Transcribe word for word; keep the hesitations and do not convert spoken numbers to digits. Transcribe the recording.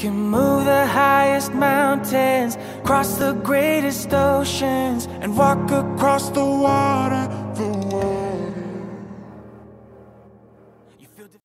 can move the highest mountains, cross the greatest oceans, and walk across the water, the